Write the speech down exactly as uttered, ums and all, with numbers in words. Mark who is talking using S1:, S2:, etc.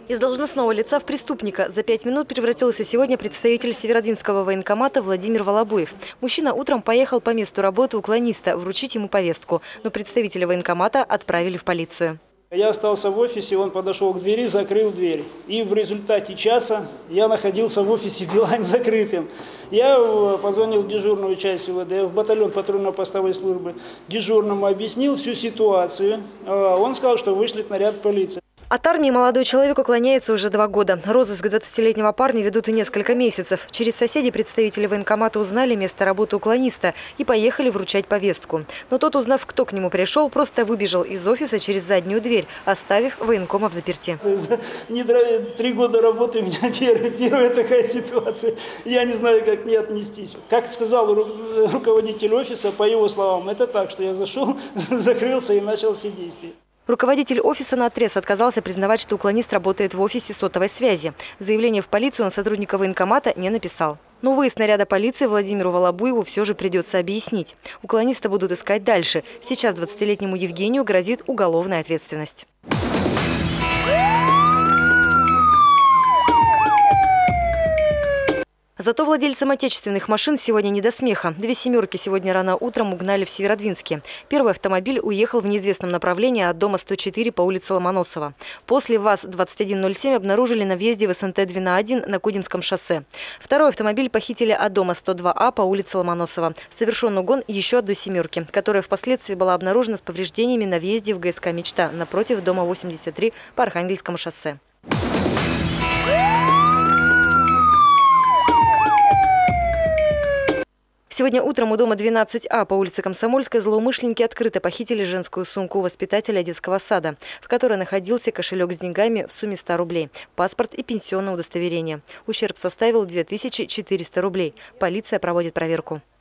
S1: Из должностного лица в преступника за пять минут превратился сегодня представитель Северодвинского военкомата Владимир Волобуев. Мужчина утром поехал по месту работы уклониста вручить ему повестку, но представителя военкомата отправили в полицию.
S2: Я остался в офисе, он подошел к двери, закрыл дверь. И в результате часа я находился в офисе «Билайн» закрытым. Я позвонил в дежурную часть УВД, в батальон патрульно-постовой службы. Дежурному объяснил всю ситуацию. Он сказал, что вышлет наряд полиции.
S1: От армии молодой человек уклоняется уже два года. Розыск двадцатилетнего парня ведут и несколько месяцев. Через соседей представители военкомата узнали место работы уклониста и поехали вручать повестку. Но тот, узнав, кто к нему пришел, просто выбежал из офиса через заднюю дверь, оставив военкома взаперти.
S2: За три года работы у меня первая, первая такая ситуация. Я не знаю, как к ней отнестись. Как сказал руководитель офиса, по его словам, это так, что я зашел, закрылся и начал все действия.
S1: Руководитель офиса наотрез отказался признавать, что уклонист работает в офисе сотовой связи. Заявление в полицию он сотрудника военкомата не написал. Но выезд наряда полиции Владимиру Волобуеву все же придется объяснить. Уклониста будут искать дальше. Сейчас двадцатилетнему Евгению грозит уголовная ответственность. Зато владельцам отечественных машин сегодня не до смеха. Две «семерки» сегодня рано утром угнали в Северодвинске. Первый автомобиль уехал в неизвестном направлении от дома сто четыре по улице Ломоносова. После ВАЗ двадцать один ноль семь обнаружили на въезде в СНТ Двина один на Кудинском шоссе. Второй автомобиль похитили от дома сто два А по улице Ломоносова. Совершен угон еще одной «семерки», которая впоследствии была обнаружена с повреждениями на въезде в ГСК «Мечта» напротив дома восемьдесят три по Архангельскому шоссе. Сегодня утром у дома двенадцать А по улице Комсомольской злоумышленники открыто похитили женскую сумку воспитателя детского сада, в которой находился кошелек с деньгами в сумме ста рублей, паспорт и пенсионное удостоверение. Ущерб составил две тысячи четыреста рублей. Полиция проводит проверку.